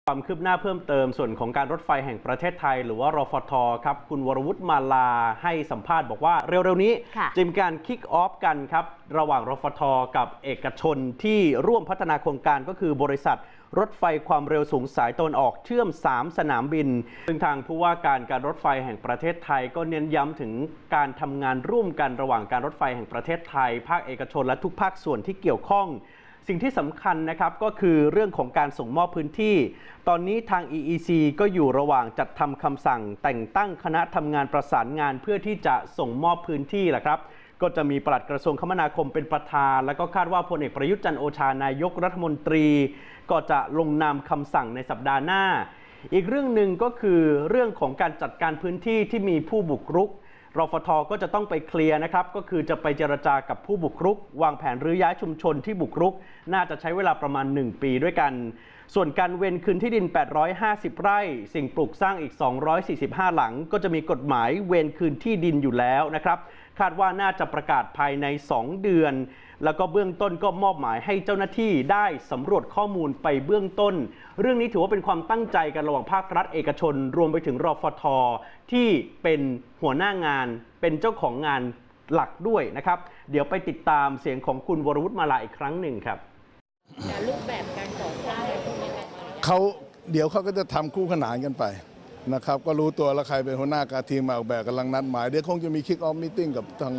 ความคืบหน้าเพิ่มเติมส่วนของการรถไฟแห่งประเทศไทยหรือว่ารฟท.ครับคุณวรวุฒิมาลาให้สัมภาษณ์บอกว่าเร็วๆนี้จะมีการคิกออฟกันครับระหว่างรฟท.กับเอกชนที่ร่วมพัฒนาโครงการก็คือบริษัทรถไฟความเร็วสูงสายตะวันออกเชื่อม3สนามบินซึ่งทางผู้ว่าการรถไฟแห่งประเทศไทยก็เน้นย้ำถึงการทำงานร่วมกันระหว่างการรถไฟแห่งประเทศไทยภาคเอกชนและทุกภาคส่วนที่เกี่ยวข้องสิ่งที่สำคัญนะครับก็คือเรื่องของการส่งมอบพื้นที่ตอนนี้ทาง EEC ก็อยู่ระหว่างจัดทำคำสั่งแต่งตั้งคณะทำงานประสานงานเพื่อที่จะส่งมอบพื้นที่แหละครับก็จะมีปลัดกระทรวงคมนาคมเป็นประธานและก็คาดว่าพลเอกประยุทธ์จันทร์โอชานายกรัฐมนตรีก็จะลงนามคำสั่งในสัปดาห์หน้าอีกเรื่องหนึ่งก็คือเรื่องของการจัดการพื้นที่ที่มีผู้บุกรุกรฟท.ก็จะต้องไปเคลียร์นะครับก็คือจะไปเจรจากับผู้บุกรุกวางแผนรื้อย้ายชุมชนที่บุกรุกน่าจะใช้เวลาประมาณ1 ปีด้วยกันส่วนการเว้นคืนที่ดิน850 ไร่สิ่งปลูกสร้างอีก245 หลังก็จะมีกฎหมายเว้นคืนที่ดินอยู่แล้วนะครับคาดว่าน่าจะประกาศภายใน2 เดือนแล้วก็เบื้องต้นก็มอบหมายให้เจ้าหน้าที่ได้สำรวจข้อมูลไปเบื้องต้นเรื่องนี้ถือว่าเป็นความตั้งใจกันระหว่างภาครัฐเอกชนรวมไปถึงรฟท.ที่เป็นหัวหน้างานเป็นเจ้าของงานหลักด้วยนะครับเดี๋ยวไปติดตามเสียงของคุณวรวุฒิมาลาอีกครั้งหนึ่งครับรูปแบบการก่อสร้างอะไรพวกนี้เดี๋ยวเขาก็จะทำคู่ขนานกันไปนะครับก็รู้ตัวแล้วใครเป็นหัวหน้าการทีมมาออกแบบกำลังนัดหมายเดี๋ยวคงจะมีคิกออฟมีตติ้งกับทาง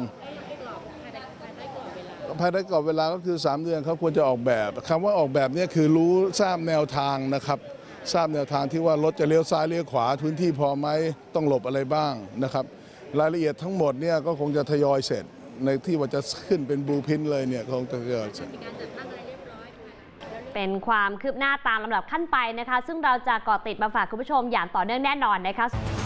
ภายในกรอบเวลาก็คือ3 เดือนเขาควรจะออกแบบคำว่าออกแบบนี้คือรู้ทราบแนวทางนะครับทราบแนวทางที่ว่ารถจะเลี้ยวซ้ายเลี้ยวขวาพื้นที่พอไหมต้องหลบอะไรบ้างนะครับรายละเอียดทั้งหมดเนี่ยก็คงจะทยอยเสร็จในที่ว่าจะขึ้นเป็นบลูพรินท์เลยเนี่ยคงจะทยอยเสร็จเป็นความคืบหน้าตามลำดับขั้นไปนะคะซึ่งเราจะเกาะติดมาฝากคุณผู้ชมอย่างต่อเนื่องแน่นอนนะคะ